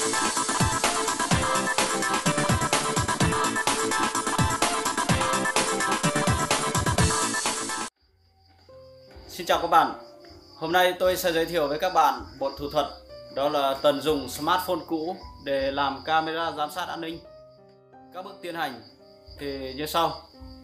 Xin chào các bạn. Hôm nay tôi sẽ giới thiệu với các bạn một thủ thuật, đó là tận dụng smartphone cũ để làm camera giám sát an ninh. Các bước tiến hành thì như sau.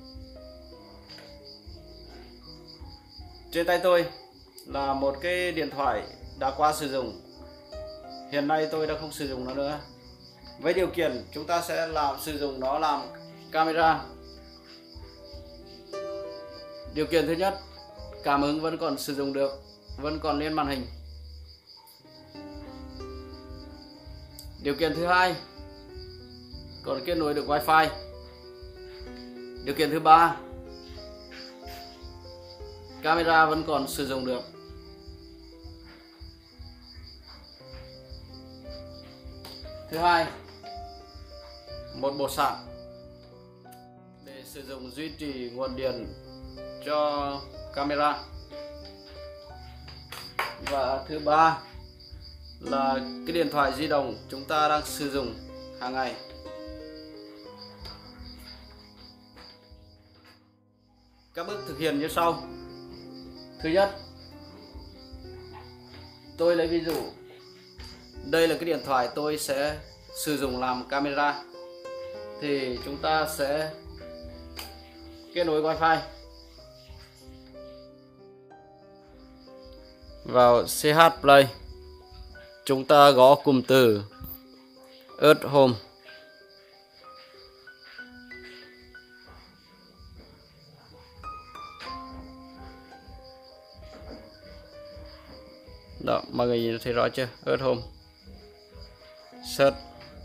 Trên tay tôi là một cái điện thoại đã qua sử dụng. Hiện nay tôi đã không sử dụng nó nữa. Với điều kiện chúng ta sẽ sử dụng nó làm camera. Điều kiện thứ nhất, cảm ứng vẫn còn sử dụng được, vẫn còn lên màn hình. Điều kiện thứ hai, còn kết nối được Wi-Fi. Điều kiện thứ ba, camera vẫn còn sử dụng được. Thứ hai, một bộ sạc để sử dụng duy trì nguồn điện cho camera. Và thứ ba là cái điện thoại di động chúng ta đang sử dụng hàng ngày. Các bước thực hiện như sau. Thứ nhất, tôi lấy ví dụ, đây là cái điện thoại tôi sẽ sử dụng làm camera, thì chúng ta sẽ kết nối Wi-Fi. Vào CH Play, chúng ta gõ cụm từ Earth Home. Đó, mọi người nhìn thấy rõ chưa? Earth Home. Search.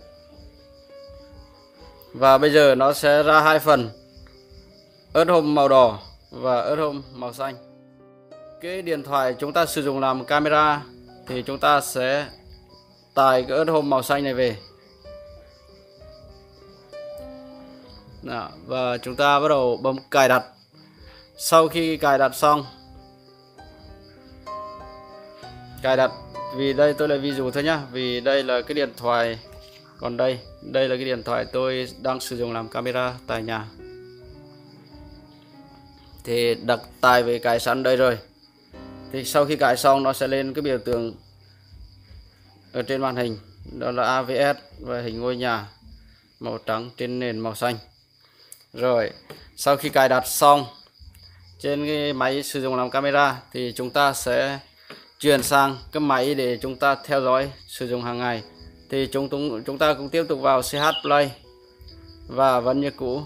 Và bây giờ nó sẽ ra hai phần, Earth Home màu đỏ và Earth Home màu xanh. Cái điện thoại chúng ta sử dụng làm camera thì chúng ta sẽ tải cái Earth Home màu xanh này về. Đó, và chúng ta bắt đầu bấm cài đặt. Sau khi cài đặt xong, vì đây tôi lấy ví dụ thôi nhá, vì đây là cái điện thoại, còn đây là cái điện thoại tôi đang sử dụng làm camera tại nhà, thì đặt tải về cài sẵn đây rồi. Thì sau khi cài xong nó sẽ lên cái biểu tượng ở trên màn hình, đó là AVS và hình ngôi nhà màu trắng trên nền màu xanh. Rồi sau khi cài đặt xong trên cái máy sử dụng làm camera thì chúng ta sẽ chuyển sang cái máy để chúng ta theo dõi sử dụng hàng ngày. Thì chúng ta cũng tiếp tục vào CH Play và vẫn như cũ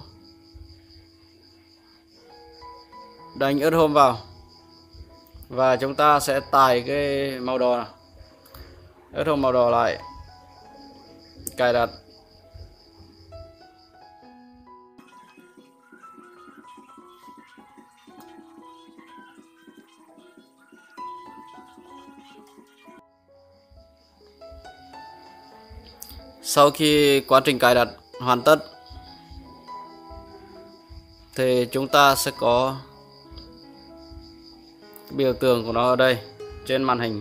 đánh Earth Home vào, và chúng ta sẽ tải cái màu đỏ này, Earth Home màu đỏ lại, cài đặt. Sau khi quá trình cài đặt hoàn tất thì chúng ta sẽ có biểu tượng của nó ở đây trên màn hình.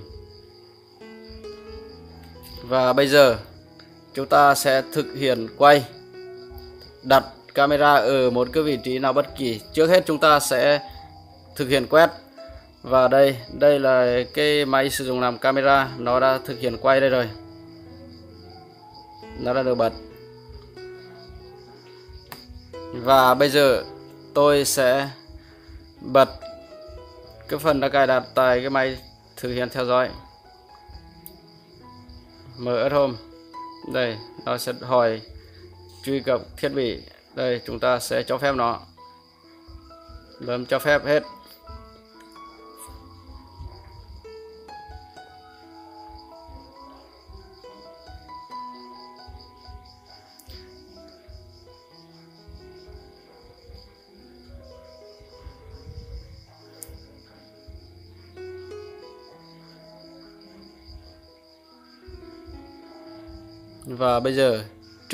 Và bây giờ chúng ta sẽ thực hiện quay, đặt camera ở một cái vị trí nào bất kỳ. Trước hết chúng ta sẽ thực hiện quét. Và đây là cái máy sử dụng làm camera, nó đã thực hiện quay đây rồi, nó đã được bật. Và bây giờ tôi sẽ bật cái phần đã cài đặt tại cái máy thực hiện theo dõi. Mở Earth Home. Đây, nó sẽ hỏi truy cập thiết bị. Đây, chúng ta sẽ cho phép nó. Bấm cho phép hết. Và bây giờ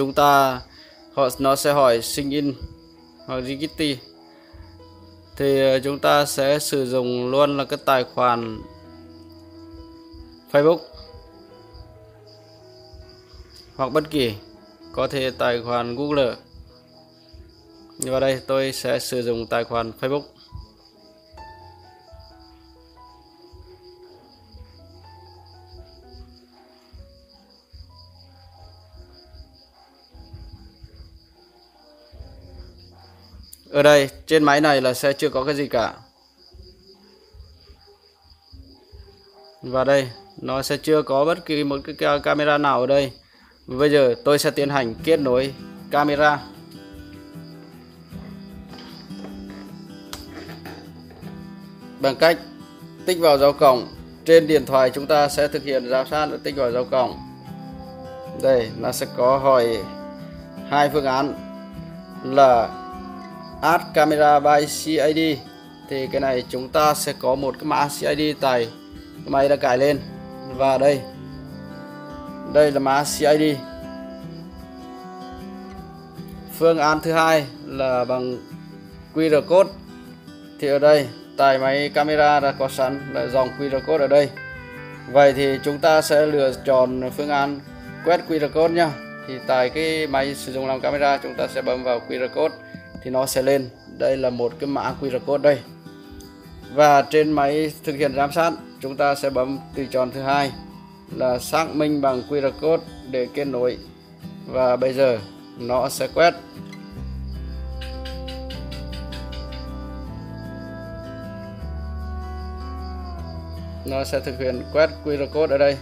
nó sẽ hỏi sign in hoặc register, thì chúng ta sẽ sử dụng luôn là cái tài khoản Facebook. hoặc bất kỳ, có thể tài khoản Google. Như vào đây tôi sẽ sử dụng tài khoản Facebook. Ở đây trên máy này là sẽ chưa có cái gì cả. Và đây nó sẽ chưa có bất kỳ một cái camera nào ở đây. Bây giờ tôi sẽ tiến hành kết nối camera. Bằng cách tích vào dấu cộng. Trên điện thoại chúng ta sẽ thực hiện giám sát tích vào dấu cộng. Đây nó sẽ có hỏi hai phương án là Add camera by CID. Thì cái này chúng ta sẽ có một cái mã CID tại cái máy đã cài lên. Và đây là mã CID. Phương án thứ hai là bằng QR code. Thì ở đây tại máy camera đã có sẵn là dòng QR code ở đây. Vậy thì chúng ta sẽ lựa chọn phương án quét QR code nhá. Thì tại cái máy sử dụng làm camera chúng ta sẽ bấm vào QR code thì nó sẽ lên. Đây là một cái mã QR code đây. Và trên máy thực hiện giám sát chúng ta sẽ bấm tùy chọn thứ hai là xác minh bằng QR code để kết nối. Và bây giờ nó sẽ quét. Nó sẽ thực hiện quét QR code ở đây.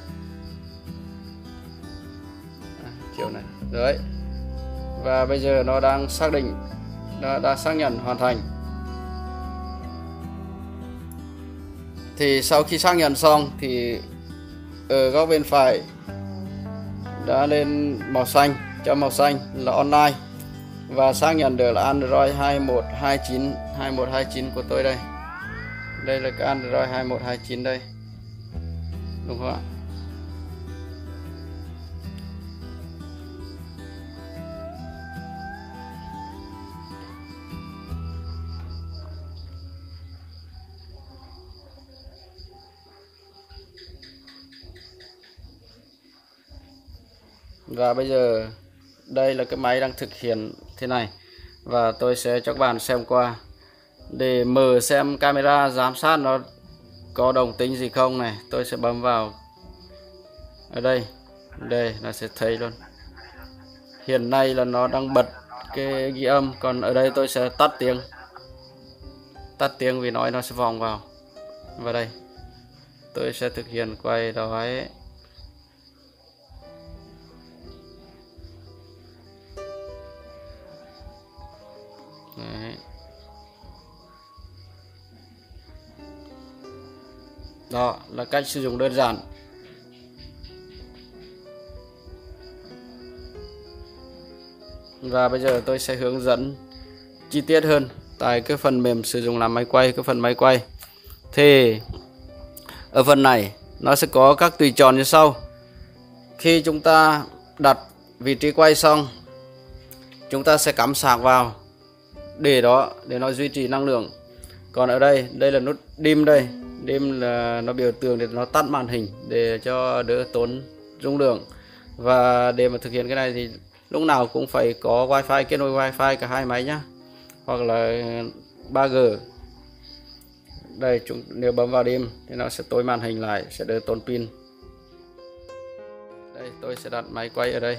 Chiều này đấy. Và bây giờ nó đang xác định, nó đã xác nhận hoàn thành. Thì sau khi xác nhận xong thì ở góc bên phải đã lên màu xanh, chấm màu xanh là online và xác nhận được là Android 2129 của tôi đây. Đây là cái Android 2129 đây. Đúng không ạ? Và bây giờ đây là cái máy đang thực hiện thế này. Và tôi sẽ cho các bạn xem qua. Để mở xem camera giám sát nó có đồng tính gì không này. Tôi sẽ bấm vào ở đây. Đây nó sẽ thấy luôn. Hiện nay là nó đang bật cái ghi âm. Còn ở đây tôi sẽ tắt tiếng. Tắt tiếng vì nói nó sẽ vòng vào. Và đây tôi sẽ thực hiện quay đói. Đấy. Đó là cách sử dụng đơn giản. Và bây giờ tôi sẽ hướng dẫn chi tiết hơn tại cái phần mềm sử dụng làm máy quay, cái phần máy quay. Thì ở phần này nó sẽ có các tùy chọn như sau. Khi chúng ta đặt vị trí quay xong, chúng ta sẽ cắm sạc vào để nó duy trì năng lượng. Còn ở đây là nút dim đây. Dim là nó biểu tượng để nó tắt màn hình để cho đỡ tốn dung lượng. Và để mà thực hiện cái này thì lúc nào cũng phải có wifi, kết nối wifi cả hai máy nhá, hoặc là 3G. Đây nếu bấm vào dim thì nó sẽ tối màn hình lại, sẽ đỡ tốn pin. Đây tôi sẽ đặt máy quay ở đây.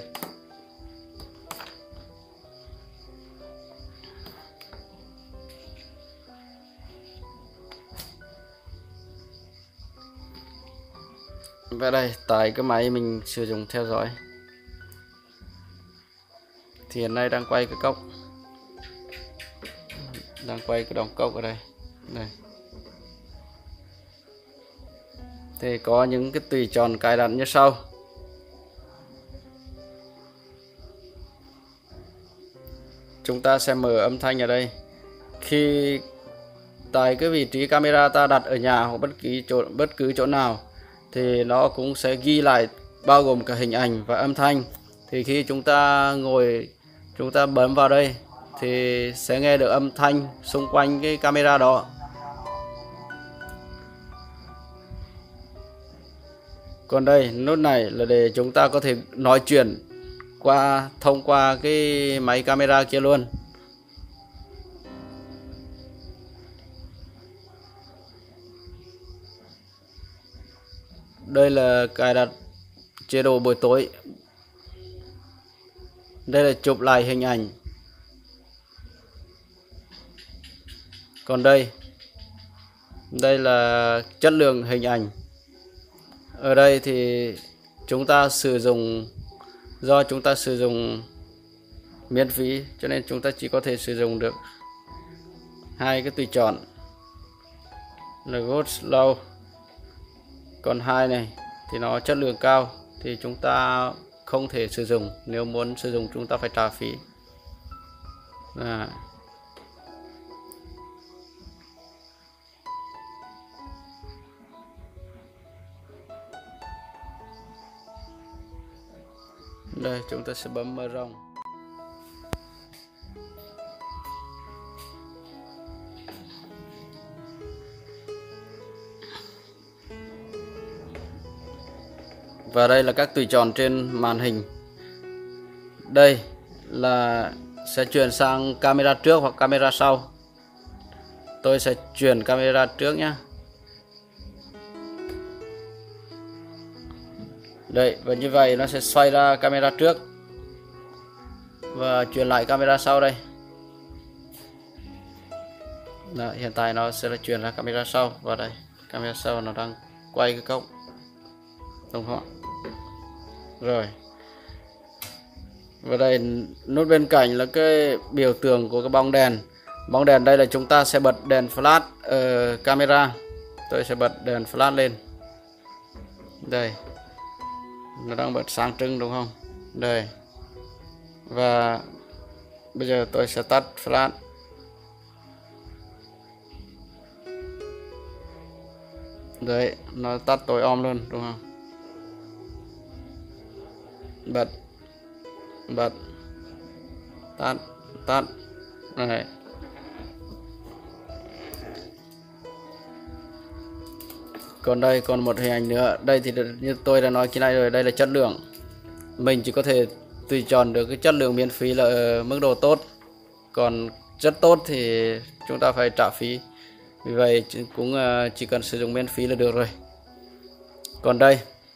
Và đây tại cái máy mình sử dụng theo dõi thì hiện nay đang quay cái cốc, đang quay cái đóng cốc ở đây. Đây thì có những cái tùy chọn cài đặt như sau. Chúng ta sẽ mở âm thanh ở đây. Khi tại cái vị trí camera ta đặt ở nhà hoặc bất cứ chỗ nào thì nó cũng sẽ ghi lại, bao gồm cả hình ảnh và âm thanh. Thì khi chúng ta ngồi, chúng ta bấm vào đây thì sẽ nghe được âm thanh xung quanh cái camera đó. Còn đây nút này là để chúng ta có thể nói chuyện thông qua cái máy camera kia luôn. Đây là cài đặt chế độ buổi tối. Đây là chụp lại hình ảnh. Còn đây là chất lượng hình ảnh. Ở đây thì chúng ta sử dụng, do chúng ta sử dụng miễn phí cho nên chúng ta chỉ có thể sử dụng được hai cái tùy chọn là good, slow. Còn hai này thì nó chất lượng cao thì chúng ta không thể sử dụng. Nếu muốn sử dụng chúng ta phải trả phí. Đây chúng ta sẽ bấm mở rộng. Và đây là các tùy chọn trên màn hình. Đây là sẽ chuyển sang camera trước hoặc camera sau. Tôi sẽ chuyển camera trước nhé. Đây, và như vậy nó sẽ xoay ra camera trước và chuyển lại camera sau đây. Đó, hiện tại nó sẽ là chuyển ra camera sau, và đây camera sau nó đang quay cái cốc, đúng không ạ? Rồi, và đây nút bên cạnh là cái biểu tượng của cái bóng đèn. Bóng đèn đây là chúng ta sẽ bật đèn flash ở camera. Tôi sẽ bật đèn flash lên. Đây, nó đang bật sáng trưng đúng không? Đây, và bây giờ tôi sẽ tắt flash. Đấy, nó tắt tối om luôn đúng không? Bật, tắt. Này, còn đây còn một hình ảnh nữa. Đây thì như tôi đã nói cái này rồi, đây là chất lượng. Mình chỉ có thể tùy chọn được cái chất lượng miễn phí là ở mức độ tốt, còn rất tốt thì chúng ta phải trả phí. Vì vậy cũng chỉ cần sử dụng miễn phí là được rồi. Còn đây,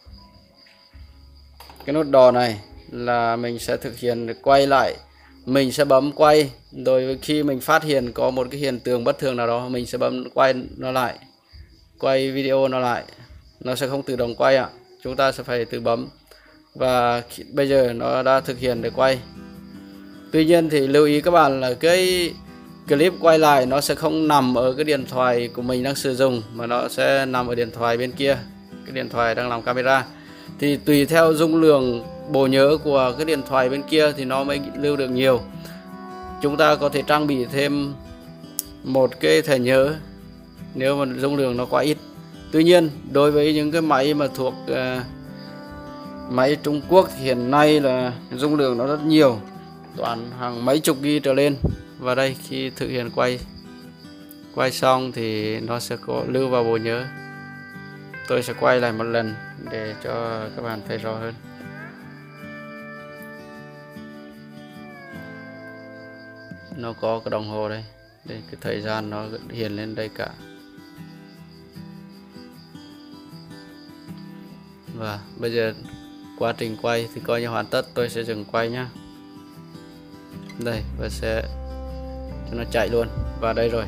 cái nút đỏ này là mình sẽ thực hiện quay lại. Mình sẽ bấm quay, rồi khi mình phát hiện có một cái hiện tượng bất thường nào đó, mình sẽ bấm quay nó lại, quay video nó lại. Nó sẽ không tự động quay ạ. Chúng ta sẽ phải tự bấm. Và bây giờ nó đã thực hiện để quay. Tuy nhiên thì lưu ý các bạn là cái clip quay lại nó sẽ không nằm ở cái điện thoại của mình đang sử dụng, mà nó sẽ nằm ở điện thoại bên kia, cái điện thoại đang làm camera. Thì tùy theo dung lượng bộ nhớ của cái điện thoại bên kia thì nó mới lưu được nhiều. Chúng ta có thể trang bị thêm một cái thẻ nhớ nếu mà dung lượng nó quá ít. Tuy nhiên đối với những cái máy mà thuộc máy Trung Quốc thì hiện nay là dung lượng nó rất nhiều, toàn hàng mấy chục GB trở lên. Và đây khi thực hiện quay xong thì nó sẽ có lưu vào bộ nhớ. Tôi sẽ quay lại một lần để cho các bạn thấy rõ hơn. Nó có cái đồng hồ đây, đây cái thời gian nó hiện lên đây cả. Và bây giờ quá trình quay thì coi như hoàn tất. Tôi sẽ dừng quay nhá. Đây, và sẽ cho nó chạy luôn. Và đây rồi,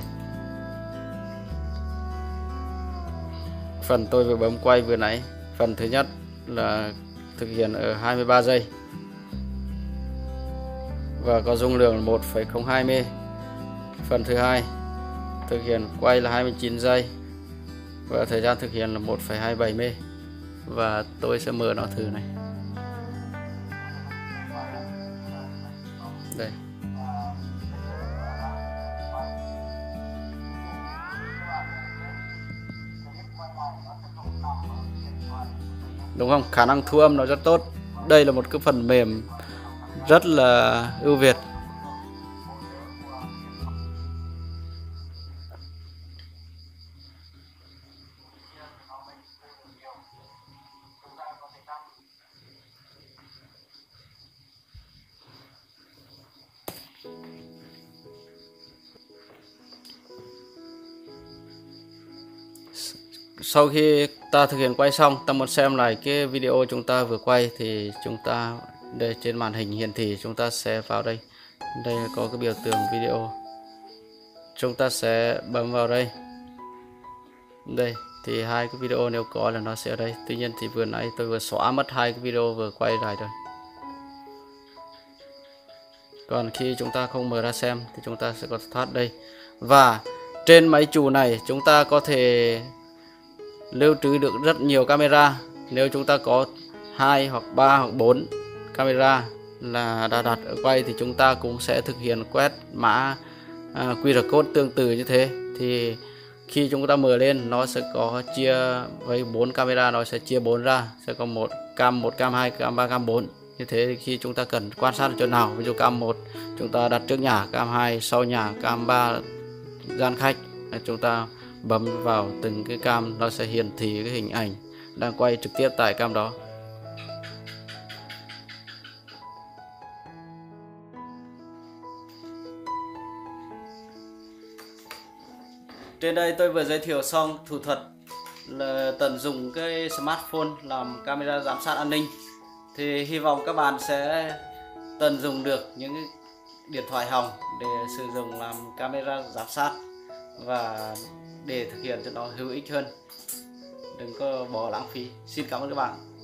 phần tôi vừa bấm quay vừa nãy, phần thứ nhất là thực hiện ở 23 giây và có dung lượng 1,02 MB. Phần thứ hai thực hiện quay là 29 giây và thời gian thực hiện là 1,27 MB. Và tôi sẽ mở nó thử này. Đây, đúng không? Khả năng thu âm nó rất tốt. Đây là một cái phần mềm rất là ưu việt. sau khi ta thực hiện quay xong, ta muốn xem lại cái video chúng ta vừa quay thì chúng ta đây trên màn hình hiển thị chúng ta sẽ vào đây. Đây có cái biểu tượng video. Chúng ta sẽ bấm vào đây. Đây thì hai cái video nếu có là nó sẽ ở đây. Tuy nhiên thì vừa nãy tôi vừa xóa mất hai cái video vừa quay lại rồi. Còn khi chúng ta không mở ra xem thì chúng ta sẽ có thoát đây. Và trên máy chủ này chúng ta có thể lưu trữ được rất nhiều camera. Nếu chúng ta có 2 hoặc 3 hoặc 4 camera là đã đặt ở quay thì chúng ta cũng sẽ thực hiện quét mã QR code tương tự như thế. Thì khi chúng ta mở lên nó sẽ có chia với 4 camera, nó sẽ chia 4 ra, sẽ có một cam 2, cam 3, cam 4. Như thế thì khi chúng ta cần quan sát ở chỗ nào, ví dụ cam 1 chúng ta đặt trước nhà, cam 2 sau nhà, cam 3 gian khách, chúng ta bấm vào từng cái cam, nó sẽ hiển thị cái hình ảnh đang quay trực tiếp tại cam đó. Trên đây tôi vừa giới thiệu xong thủ thuật là tận dụng cái smartphone làm camera giám sát an ninh. Thì hy vọng các bạn sẽ tận dụng được những cái điện thoại hỏng để sử dụng làm camera giám sát và để thực hiện cho nó hữu ích hơn. Đừng có bỏ lãng phí. Xin cảm ơn các bạn.